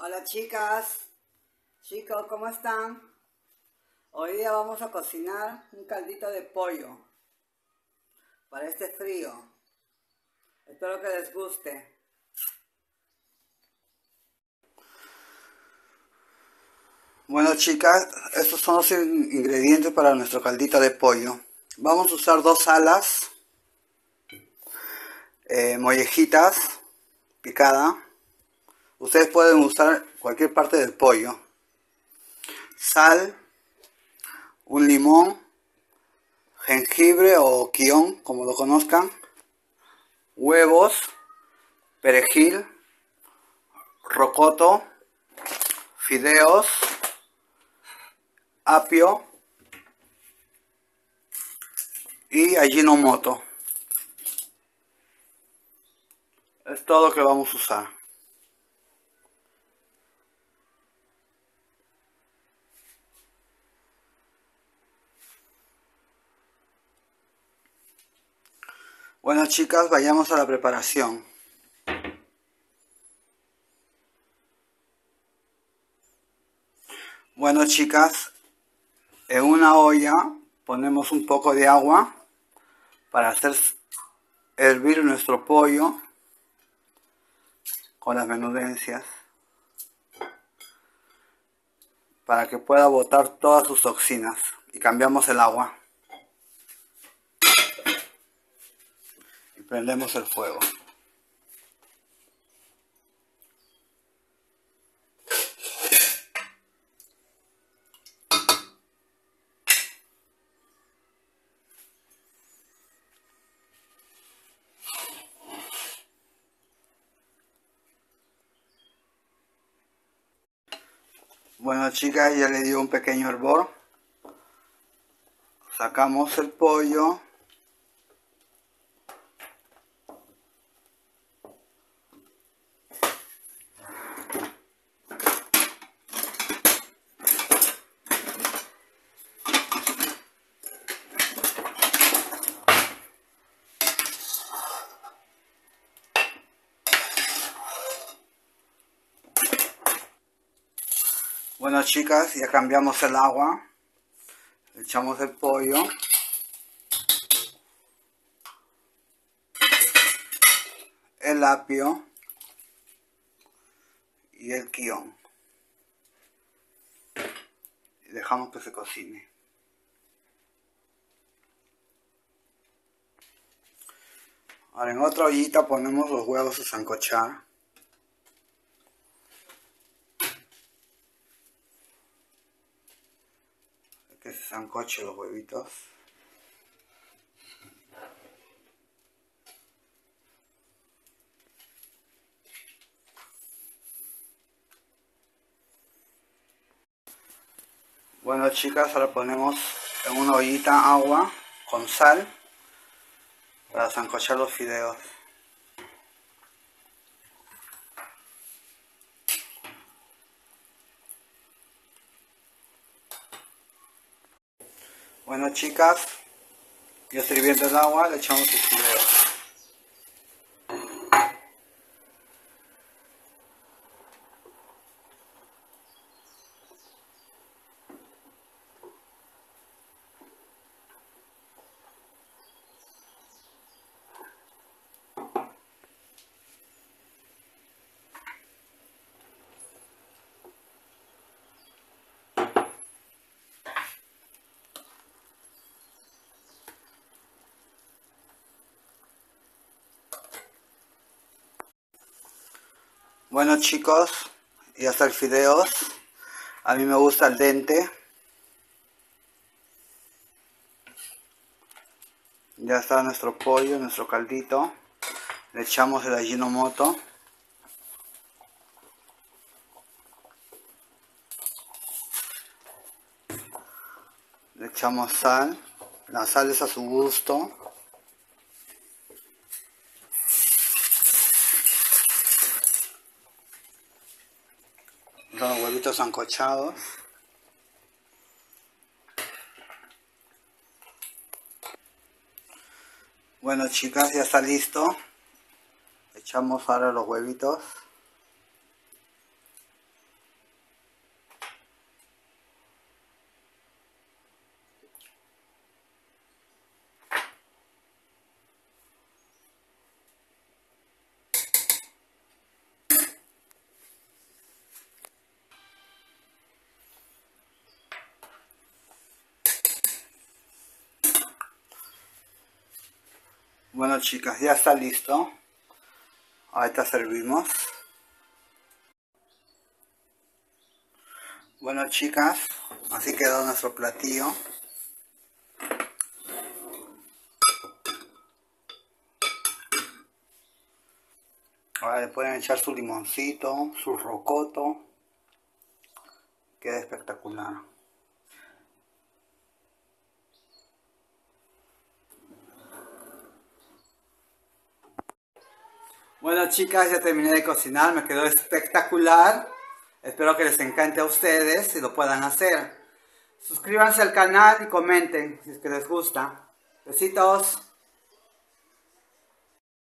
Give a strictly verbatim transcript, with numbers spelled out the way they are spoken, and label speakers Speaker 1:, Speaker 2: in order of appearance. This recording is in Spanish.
Speaker 1: Hola chicas, chicos, ¿cómo están? Hoy día vamos a cocinar un caldito de pollo para este frío. Espero que les guste. Bueno chicas, estos son los ingredientes para nuestro caldito de pollo. Vamos a usar dos alas, eh, mollejitas picadas. Ustedes pueden usar cualquier parte del pollo. Sal, un limón, jengibre o quión, como lo conozcan, huevos, perejil, rocoto, fideos, apio y ajinomoto. Es todo lo que vamos a usar. Bueno chicas, vayamos a la preparación. Bueno chicas, en una olla ponemos un poco de agua para hacer hervir nuestro pollo con las menudencias, para que pueda botar todas sus toxinas, y cambiamos el agua y prendemos el fuego. Bueno chicas, ya le dio un pequeño hervor. Sacamos el pollo. Bueno chicas, ya cambiamos el agua. Echamos el pollo. El apio y el quión. Y dejamos que se cocine. Ahora en otra ollita ponemos los huevos a sancochar. Que se sancoche los huevitos. Bueno chicas, ahora ponemos en una ollita agua con sal para sancochar los fideos. Bueno chicas, ya está hirviendo el agua, le echamos los fideos. Bueno chicos, ya está el fideos. A mí me gusta al dente. Ya está nuestro pollo, nuestro caldito. Le echamos el ajinomoto. Le echamos sal. La sal es a su gusto. Los huevitos sancochados. Bueno chicas, ya está listo. Echamos ahora los huevitos. Bueno, chicas, ya está listo. Ahorita servimos. Bueno, chicas, así quedó nuestro platillo. Ahora le pueden echar su limoncito, su rocoto. Queda espectacular. Bueno, chicas, ya terminé de cocinar, me quedó espectacular. Espero que les encante a ustedes y lo puedan hacer. Suscríbanse al canal y comenten si es que les gusta. Besitos.